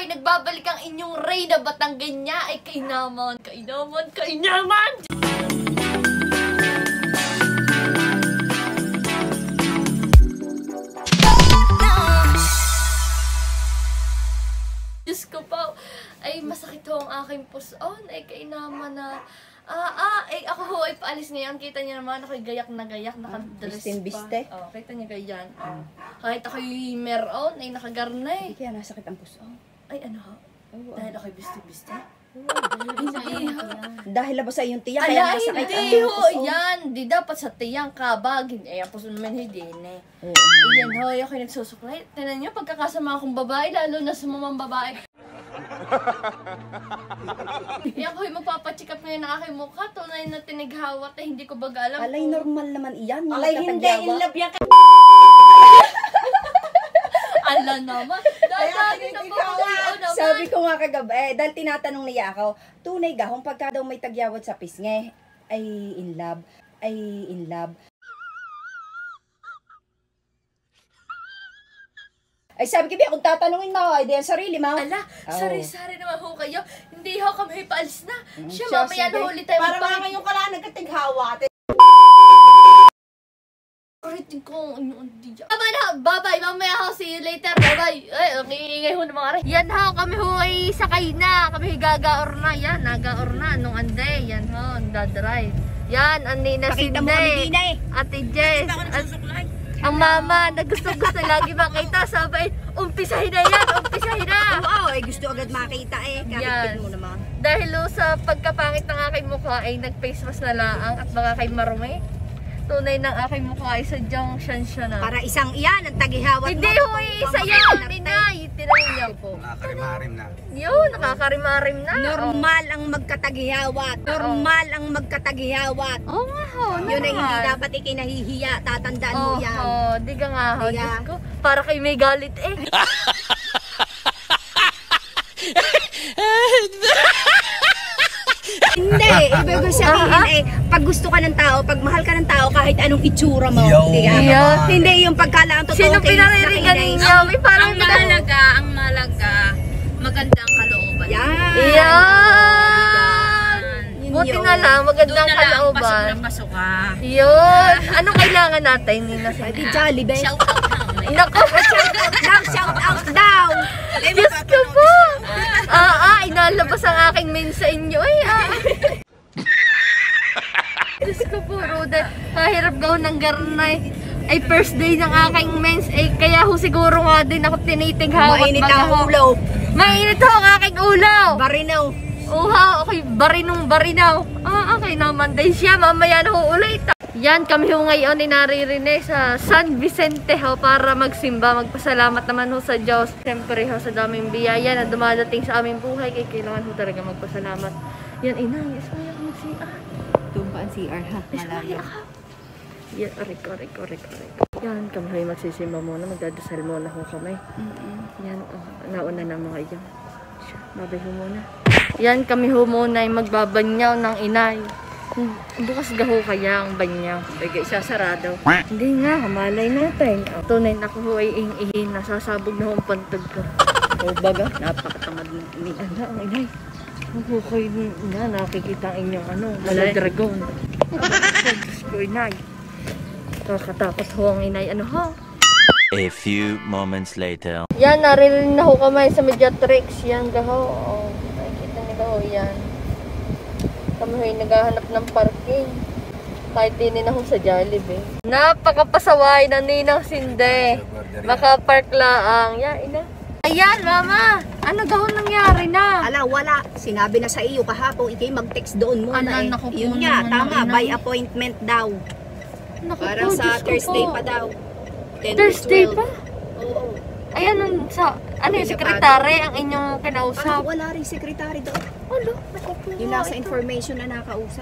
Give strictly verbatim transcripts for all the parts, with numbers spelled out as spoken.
nagbabalik ang inyong Reyna Batangganya ay kainaman, kainaman, kainaman! Diyos ko po, ay masakit ho ang aking puson, ay kainaman na... Ah, ah, eh, ako ho ay paalis ngayon. Kita niya naman, ako'y gayak na gayak, nakadress Bistin biste. pa. Oh, kita niya ganyan. Oh. Kahit ako'y meron, ay nakagarnay. Kaya nasakit ang puso. Ay, ano ho? Oh, Dahil ako'y biste-biste? Hindi ho. Dahil labas sa iyong tiyak, Ala, kaya nasakit ang hindi ho, puso. yan. Di dapat sa tiyang kabag. Eh, ang puso naman hindi eh. Oo. Ayan ho, ako'y nagsusuklay. Tinan niyo, pagkakasama akong babae, lalo na sa mamang babae. Eh, ako'y magpapacheck up ngayon ng aking mukha. Tunay na tinighawat eh, hindi ko baga alam. Alay, normal naman iyan. Alay, hindi. Inlove yan. Ala naman. Dahil na po naman. Sabi ko nga kagabi, eh, dahil tinatanong niya ako, tunay gahong pagka daw may tagyawat sa pisngi, ay in love, ay in love. Ay sabi ko, kung tatanungin mo, ay di ang sarili mo. Ala, Oh. sari-sari naman ho kayo. Hindi ho kami paalis na. Mm, Siya, siya, mamaya sige. na ulit tayo. Para mga ngayon ka lang nagkatighawa. Paritin ko, ano, hindi dyan. Tama na, bye-bye. Mamaya ho, see you later. Bye-bye. Ay, ang iingay ho ng mga rin. Yan ho, kami ho ay sakay na. Kami gagaor na. Yan, nagaor na. Nung ande, yan ho, dadrive. Yan, ang Nina Pakita mo kami, Sinde. Nina eh. Ate Jess. At, ang mama na gusto-gusto lagi makita. Sabay, umpisahin na yan, umpisahin na. Oo, ay gusto agad makita eh. Kahit Yan. mo naman. Dahil ho, sa pagkapangit ng aking mukha ay nag-face mask na laang at baka kay marumi. Tunay ng aking mukha ay sadyang syansya na. Para isang iyan, ang taghihawat mo. Hindi ho, isa yan, inay. Tinayin niyo po. Nakakarimarim na. Yun, nakakarimarim na. Normal ang magkataghihawat. Normal ang magkataghihawat. Oo nga ho, Yun ay hindi normal. dapat ikinahihiya. Tatandaan mo Oo, yan. oh, di ka nga ho. Di ka. Diyos ko, para kay may galit eh. Hindi, ibig ko sabihin eh, pag gusto ka ng tao, pag mahal ka ng tao, kahit anong itsura mo, Yo. hindi ka? Yo. Hindi yung pagkalaan totoo Sino kay pinaririgan Inay. ninyo? May parang Ang mahalaga, ang mahalaga, magandang kalooban. Yan. Yan! Yun Buti yun. na lang, magandang Doon na lang, pasok kalooban. na pasok ka. Yun! Anong kailangan natin, Nina? Di Jollibee. Shout out na. Naku! Daw, shout out daw. Diyos ko po! Ah, ah, inalabas ang aking men sa inyo. Ay, ah. Diyos ko po, Rodan. Kahirap gawin ng garnay. Ay, first day ng aking mens. Ay, kaya ho siguro nga din ako tinitinghawat. Mainit ang ulo. Mainit ho ang aking ulo. Barinaw. Uha, okay, barinong barinaw. Ah, okay naman din siya. Mamaya na ho ulit. Yan, kami ho ngayon ay naririne sa San Vicente ho para magsimba. Magpasalamat naman ho sa Diyos. Siyempre ho sa daming biyaya na dumadating sa aming buhay. Kaya kailangan ho talaga magpasalamat. Yan, inang, ismaya ko mag-C R. Doon pa ang C R ha. Ismaya ka. Yan, arik, arik, arik, arik. Yan, kami ho ay magsisimba muna. Magdadasal muna ho kami. Yan, oh, nauna na mga iyan. Babay ho muna. Yan, kami ho muna ay magbabanyaw ng inay. Hmm, bukas gaho kaya ang banyaw. Bagay siya sarado. Hindi nga, malay natin. Oh, tunay na ko ho ay ing-ihin. Nasasabog na ho ang pantog ko. O baga, napakatamad ni Ana, ang inay. Ako kayo na nakikita ang inyong ano, wala dragon. Diyos ko, inay. Kakatakot ho ang inay. Ano ho? A few moments later. Yan, naririnig na ho kamay sa Mediatrix. Yan, gaho. Oh, nakikita niyo gaho, yan. Kami ho'y naghahanap ng parking. Kahit din na ho sa Jollibee. Napakapasaway na Ninang Sinde. Makapark laang. Yan, ina. Ayan, mama. Ano daw nangyari na? Ala, wala. Sinabi na sa iyo kahapon, ikay mag-text doon muna Ano, eh. naku po Yun nga, naman, tama. ano, By ina. appointment daw. Naku Para po, sa Diyos ko Thursday po. pa daw. ten to Thursday twelve. pa? Oo. Ayan, ang sa, ano yung May sekretary ang inyong Ah, kinausap? wala rin secretary doon. Ano? Naku po. Yung nasa ito. information na nakausap.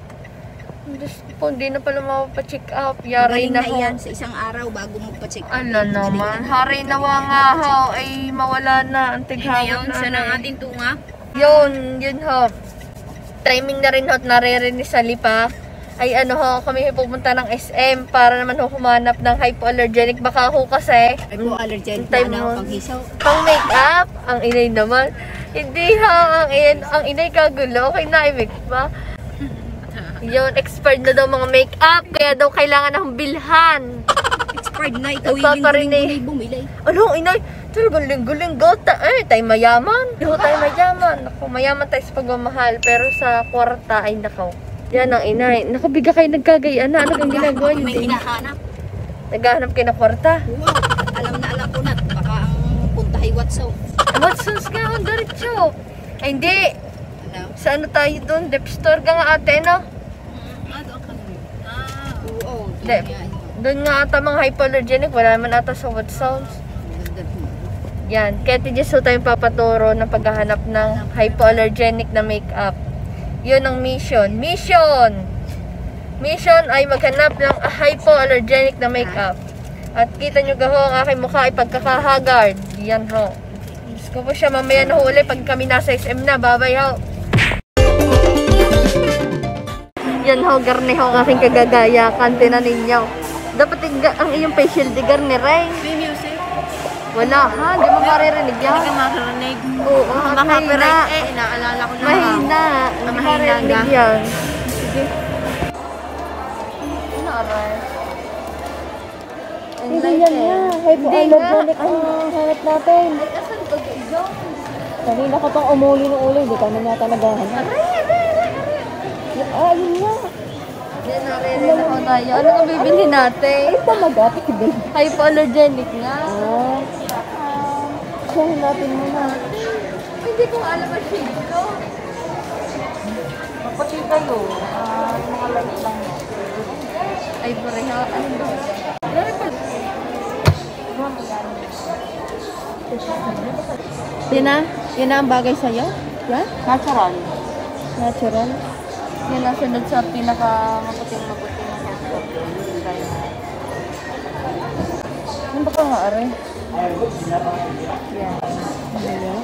Diyos ko, hindi na pala mapacheck up. Yari Galing na na ho. yan sa isang araw bago magpa-check up. Ano naman, hari nawa nga ho, ay mawala na ang tighawan Ngayon, sa ng ating tunga. Yun, yun ho. Timing na rin ho at naririnig sa lipa. ay ano ho, kami pupunta ng S M para naman ho humanap ng hypoallergenic. Baka ho kasi Hypoallergenic time na mo. ano, panghisaw. pang makeup, ang inay naman. Hindi ha, ang, in, ang inay kagulo. Okay na, i-mix ba? Yun, expired na daw mga makeup. Kaya daw kailangan akong bilhan. Expired na, ikaw Nagpaparinig. yung bumili. Ano, inay? Talagang linggo-linggo. Ta eh, tayo mayaman. Hindi ho tayo mayaman. Ako, mayaman tayo sa pagmamahal. Pero sa kwarta, ay nakaw. Yan ang inay. Naku, biga kayo nagkagayaan na. Ano kang ginagawa niyo? May hinahanap. Naghahanap kayo ng kwarta. Wow, alam na alam ko na. Baka ang punta ay Watsaw. Watsons ka, ang diretso. Ay, hindi. Ano? Sa ano tayo doon? Dep store ka nga ate, no? Ah, doon ka na. Ah, oo. doon Dep. nga, ito. Doon nga ata mga hypoallergenic. Wala naman ata sa Watsons. Ganda doon. Yan. Kaya tigas ho tayong papaturo ng paghahanap ng hypoallergenic na makeup. Yun ang mission. Mission! Mission ay maghanap ng hypoallergenic na makeup. At kita nyo gaho ang aking mukha ay pagkakahagard. Yan ho. Diyos ko po siya, mamaya na ho ulit pag kami nasa S M na. Babay ho. Yan ho, garne ho ang aking kagagayakan. Tinan ninyo. Dapat ang iyong facial di garne, Ray. May music. Wala ha, di mo maririnig yan. Hindi ka makarinig. Oo, mahina. Makapiright eh, inaalala ko na. Mahina. Hindi mahina maririnig ka. yan. Sige. Ano aray? Hindi yan nga. Hypoallergenic ang hanap natin. Ay, asan ba ito? Kanina ka pang umuli ng ulo, hindi ka na yata naghahanap. Aray, aray, aray, aray. Ah, yun nga. Yan, naririnig ako tayo. Ano ang bibili natin? Ay, talaga, tigil. Hypoallergenic nga. Ah, siyahin natin muna. Hindi ko alam ang shade ko. Pati kayo, ah, mga light lang. Ay, pareha. Ano ba? Yan na? Yan na ang bagay sa'yo? Yan? Natural. Natural? Yan ang sunod sa pinaka-maputing-maputing na hairstyle. Ano ba ka nga, aray? Yan. Ano yan?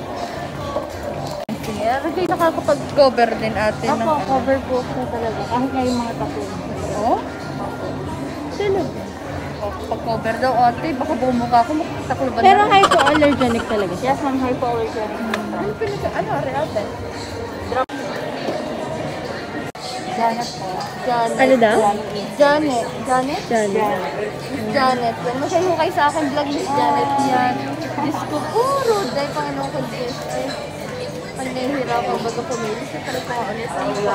Sige, aray kayo nakakapag-cover din atin. Ako, cover po siya talaga. Kahit nga yung mga tapo. Oo? Talaga. Pag-cover daw, ate, baka bumukha ko, makaktakloban Pero hypoallergenic talaga siya. Yes, ma'am, hypoallergenic. Ano pinaka, ano, aray ate? Janet po. Janet. Ano daw? Janet. Janet? Janet. Janet. Yan. Masayo kayo sa akin vlog, Miss Janet. Yan. Diyos ko, puro. Dahil Panginoon ko, Diyos. Ay, pag nahihirapan ba ito pumili? Sa talaga ko ano sa iyo.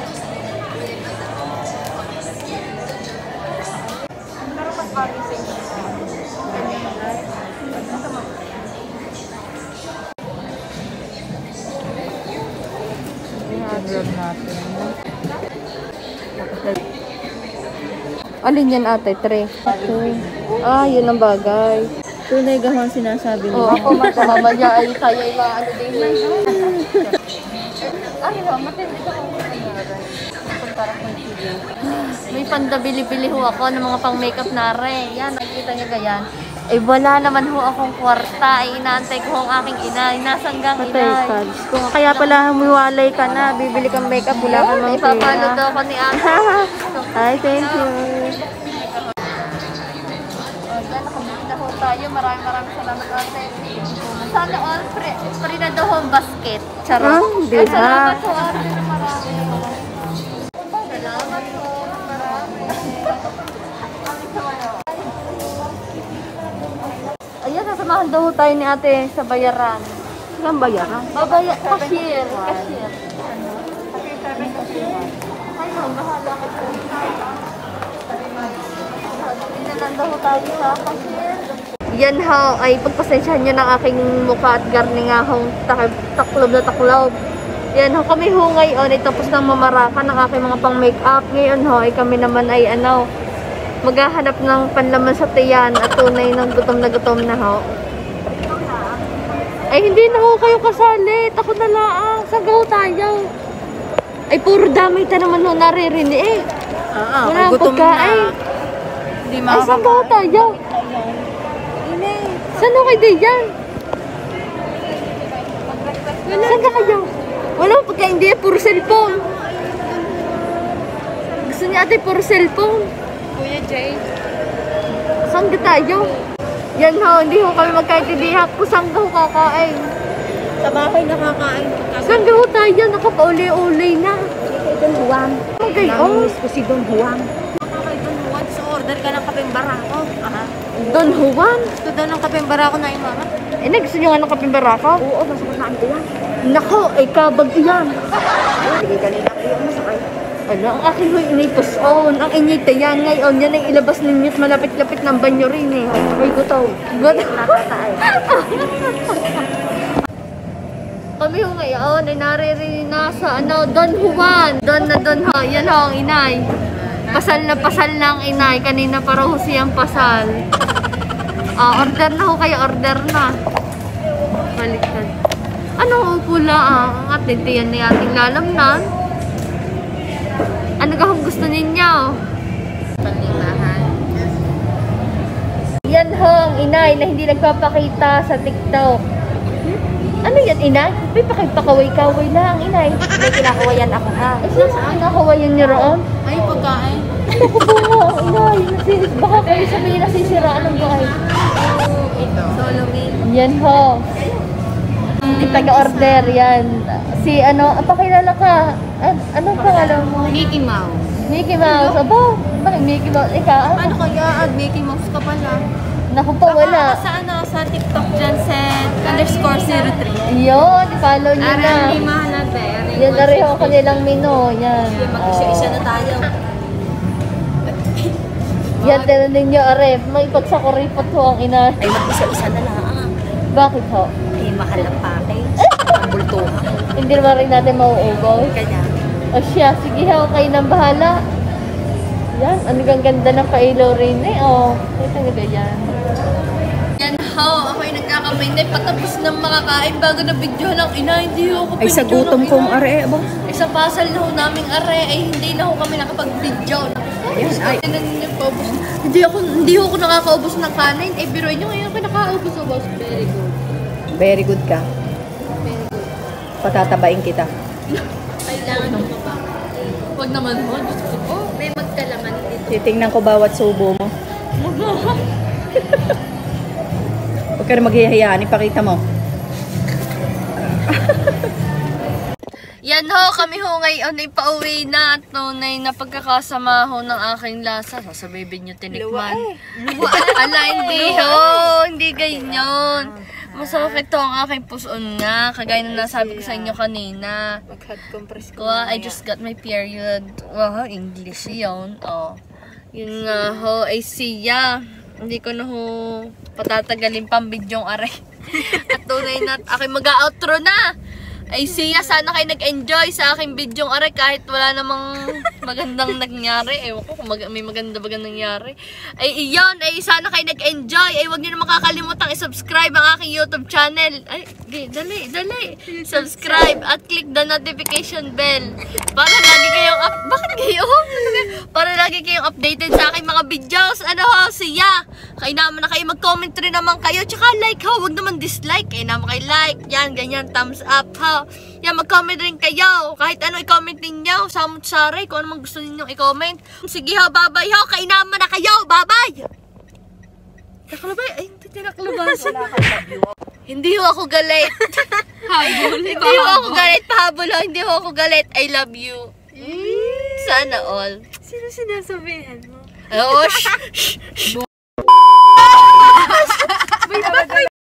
Pero pag bagay sa inyo. I-grab natin. Alin yan ate? Tre. Ah, yun ang bagay. Tunay gahon sinasabi Oo, niya. ako mamaya ay tayo ay maano din na. Ay, matindi ka kung nangyari. Parang sige. May pandabili-bili ho ako ng mga pang makeup na re. Yan, nakikita niyo gayan. Eh, wala naman ho akong kwarta. Ay, inaantay ko ang aking ina. Nasanggang ina. Kaya pala humiwalay ka na, bibili kang makeup, wala ka Oh, mang ipapalo daw ako ni ate. Hi, thank you. Oh, yan, nakabili na ho tayo. Maraming maraming salamat ate. Sana all free, free na daw ang basket. Charot. Ah, di Ay, ba? salamat ho ate. Marami. Salamat ho. Marami. Ayan, sasamahan daw tayo ni ate sa bayaran. Saan bayaran? Babaya, cashier. Cashier. Ay, no, bahala ka po. Tingnan daw tayo sa cashier. Yan ho, ay pagpasensyahan nyo ng aking mukha at garningahong tak- taklob na taklob. Yan ho, kami ho ngayon ay tapos ng mamarakan ng aking mga pang make-up. Ngayon ho, ay kami naman ay ano, maghahanap ng panlaman sa tiyan at tunay ng gutom na gutom na ho. Ay, hindi na ho kayo kasali. Ako na lang. Saan ho tayo? Ay, puro damay ta naman ho naririnig eh. Oo, Wala ang pagkain. Hindi Ay, saan ho tayo? Saan ho kayo diyan? Saan ka kayo? Wala ang pagkain diyan. Puro cellphone. Gusto niya ate, puro cellphone. Kuya Jay. Saan ka tayo? Yan ho, hindi ho kami magkaintindihan kung saan ka ho kakain. Sa bahay nakakain. Saan ka ho tayo? Nakapauli-uli na. Kay Don Juan. Okay, oh. Namimiss ko si Don Juan. Kay Don Juan, so order ka ng kapeng barako. Aha. Don Juan? Gusto daw ng kapeng barako na imama. Eh, gusto nyo nga ng kaping barako? Oo, masakot na ito yan. Nako, ay kabag yan. Sige, kanina ko yung masakay. Ano, ang akin ho inipos on. Ang inyita yan ngayon. Yan ay ilabas ninyo at malapit-lapit ng banyo rin eh. Ay, gutaw. Gutaw. Nakataay. Kami ho ngayon ay naririnig na sa ano, Don Juan. Don na Don ho. Yan ho ang inay. Pasal na pasal na ang inay. Kanina pa raw ho siyang pasal. Ah, order na ho kayo. Order na. Baliktad. Ano ho pula ah? Ang atin tiyan na ating lalamnan. Ano ka kung gusto ninyo? Palimahan. Yan ho ang inay na hindi nagpapakita sa TikTok. Ano yan, inay? May pakipakaway-kaway lang, inay. May kinakawayan ako ha. Ay, saan nakawayan niyo roon? Ay, pagkain. Ako po, inay. Nasis, baka kayo sabihin nasisiraan ng bahay. Ito. Solo meal. Yan ho. Hindi taga-order, yan. Si ano, ang pakilala ka. An anong pangalan mo? Mickey Mouse. Mickey Mouse. Aba, bakit Mickey Mouse? Ikaw? Ano kaya? Ad Mickey Mouse ka pala. Naku po, wala. Baka sa ano, sa TikTok dyan, set underscore zero three. Yun, follow nyo na. Aran, hindi mahanap eh. Yan na rin ho kanilang menu. Yan. Mag-isa-isa na tayo. Yan, tinan ninyo, Aref. May pagsakuripot ho ang ina. Ay, mag-isa-isa na lang. Bakit ho? Ay, mahal ang package. Ang bultuhan. Hindi naman rin natin mauugaw. Kanya. O siya, sige ho, kayo nang bahala. Yan, ano kang ganda ng pailaw rin eh. O, ito nga yan. Yan ho, ako'y nagkakamay na patapos ng makakain bago na video ng ina. Hindi ho ako Ay, sa gutom kong are, ba? Ay, sa pasal na ho naming are, ay hindi na ho kami nakapag-video. Yes, ay. Ay, hindi paubos. Hindi ako, hindi ho ako nakakaubos ng kanin. Eh, biruin nyo ngayon ako nakakaubos o boss. Very good. Very good ka. Very good. Patatabain kita. Kailangan mo pa ba? Huwag naman ho, Diyos ko po. May magkalaman dito. Titingnan ko bawat subo mo. Huwag ka na maghihayaan, ipakita mo. Yan ho, kami ho ngayon ay pauwi na at tunay na pagkakasama ho ng aking lasa. Sasabihin nyo tinikman. Luwa. Ala, hindi ho. Hindi ganyan. Masakit to ang aking puson nga. Kagaya na nasabi ko sa inyo kanina. Mag-hot compress Ko, I just got my period. Wow, English yun. Oh. Yun nga ho, ay siya. Hindi ko na ho patatagalin pang bidyong are. At tunay na aking mag-outro na. Ay siya, sana kayo nag-enjoy sa aking bidyong are kahit wala namang magandang nangyari. Ewan ko kung mag may maganda ba nangyari. Ay iyon, ay sana kayo nag-enjoy. Ay huwag niyo na makakalimutang i-subscribe ang aking YouTube channel. Ay, okay, dali, dali. Subscribe at click the notification bell. Para lagi kayong up... Bakit kayo? Para lagi kayong updated sa aking mga videos. Ano ho, siya. Kaya naman na kayo mag-comment rin naman kayo. Tsaka like ho, huwag naman dislike. Kaya naman kayo like. Yan, ganyan, thumbs up ho. Yan, mag-comment rin kayo. Kahit ano i-comment ninyo. Samut-sari, kung ano man gusto ninyong i-comment. Sige ho, bye-bye ho. Kaya naman na kayo. Bye-bye. Nakalabay? Ay, hindi tinakalabas. Hindi ho ako galit. Habol. Hindi ho ako galit. Pahabol ho. Hindi ho ako galit. I love you. Mm, sana all. Sino sinasabihan mo? Oo, shh, shh, shh.